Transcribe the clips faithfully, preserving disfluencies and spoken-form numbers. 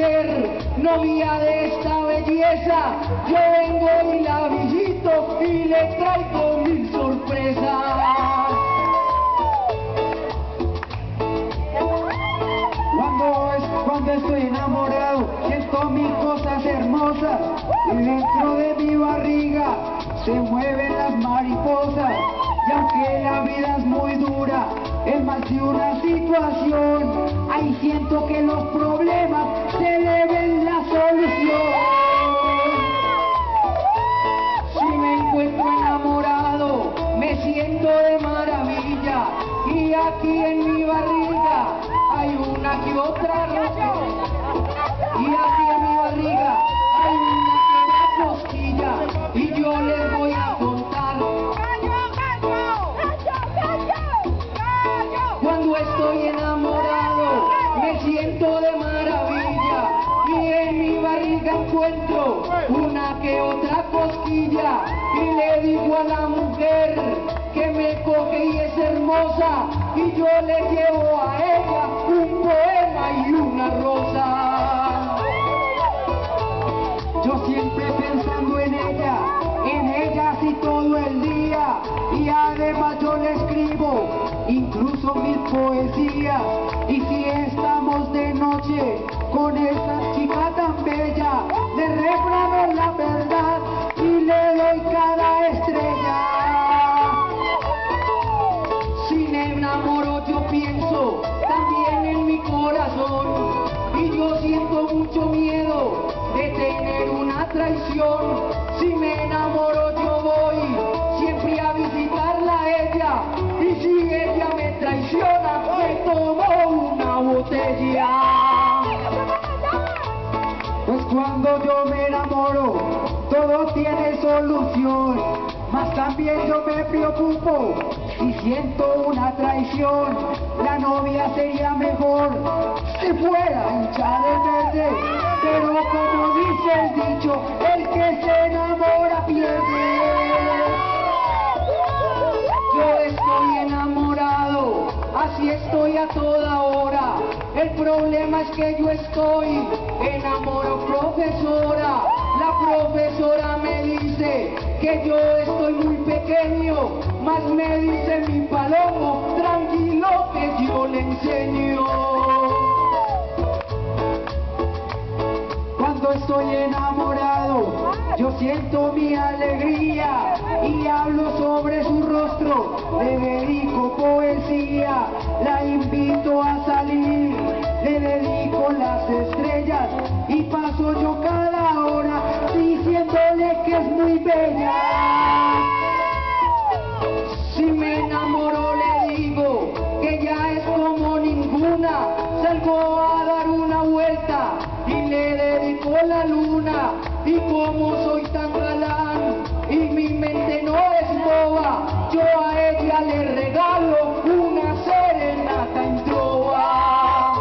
ser novia de esta belleza. Yo vengo y la visito y le traigo mil sorpresas. Cuando, es, cuando estoy enamorado, siento mis cosas hermosas y dentro de mi barriga se mueven las mariposas. Y aunque la vida es muy dura, en más de una situación, ahí siento que los problemas se le ven la solución. Si me encuentro enamorado, me siento de maravilla, y aquí en mi barriga hay una que otra rosa, y aquí en mi barriga hay una que otra cosquilla, y yo les voy a contar. Cuando estoy enamorado, me siento de maravilla, y en mi barriga encuentro una que otra cosquilla, y le digo a la mujer que me coge y es hermosa, y yo le llevo a ella un poema y una rosa. Yo siempre pensando en ella, en ella así todo el día, y además yo le escribo incluso mis poesías. Y si estamos de noche con esa chica tan bella, le refrano la verdad y le doy cada estrella. Si me enamoro yo pienso también en mi corazón, y yo siento mucho miedo de tener una traición. Si me enamoro yo voy siempre a visitarla a ella, y si ella me traiciona me tomo una botella. Pues cuando yo me enamoro todo tiene solución, mas también yo me preocupo si siento una traición. La novia sería mejor si fuera hincha de verde, pero como dice el dicho, el que se enamora pierde. Yo estoy enamorado, así estoy a toda hora. El problema es que yo estoy enamorado, profesora. La profesora me dice que yo estoy muy pequeño, mas me dice mi palomo, tranquilo que yo le enseño. Cuando estoy enamorado, yo siento mi alegría y hablo sobre su rostro, le dedico poesía, la invito a salir, le dedico las estrellas y paso yo cada hora diciéndole que es muy bella. Si me enamoro le digo que ya es como ninguna, salgo a dar una vuelta y le dedico la luna, y como soy tan galán y mi mente no es boba, yo a ella le regalo una serenata en trova.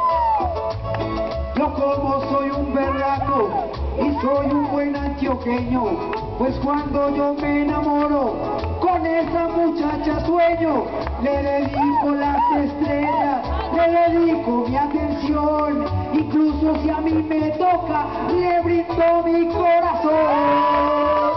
Yo como soy un berraco y soy un buen antioqueño, pues cuando yo me enamoro con esa muchacha sueño, le dedico las estrellas, le dedico mi atención, incluso si a mí me toca, le brindo mi corazón.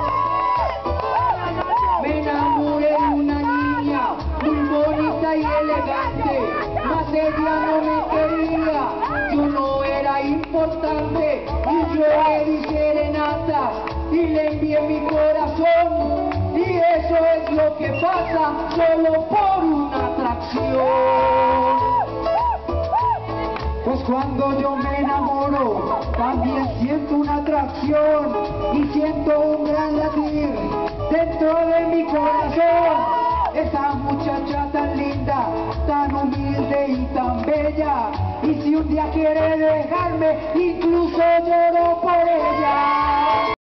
Me enamoré de una niña muy bonita y elegante, mas ella no me quería, yo no era importante, y yo le di serenatas y le envié mi corazón. Y eso es lo que pasa solo por una atracción. Pues cuando yo me enamoro también siento una atracción y siento un gran latir dentro de mi corazón. Esa muchacha tan linda, tan humilde y tan bella, y si un día quiere dejarme, incluso lloro por ella.